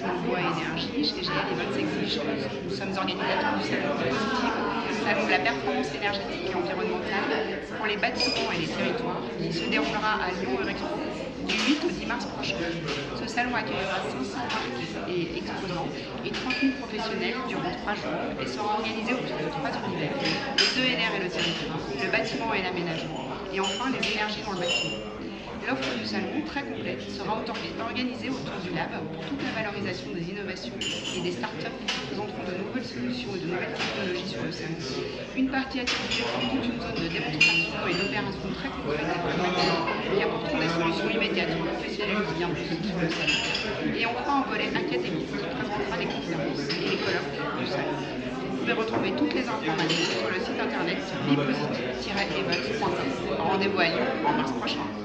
bâtiment bois et énergie. Chez GL Events Exige, nous sommes organisateurs du salon Positive, salon de la performance énergétique et environnementale pour les bâtiments et les territoires, qui se déroulera à Lyon-Eurexpo du 8 au 10 mars prochain. Ce salon accueillera 500 marques et exposants et 30 000 professionnels durant 3 jours et sera organisé autour de 3 univers: les ENR et le territoire, le bâtiment et l'aménagement, et enfin les énergies dans le bâtiment. L'offre du salon, très complète, sera organisée autour du Lab pour toute la valorisation des innovations et des startups qui présenteront de nouvelles solutions et de nouvelles technologies sur le salon. Une partie attribuée pour toute une zone de démonstration et d'opération très concrète et pragmatique qui apporteront des solutions immédiates aux professionnels qui viendront sur le salon. Et enfin un volet académique qui présentera les conférences et les colloques du salon. Vous pouvez retrouver toutes les informations sur le site internet bipositive-events.com. Rendez-vous à Lyon en mars prochain.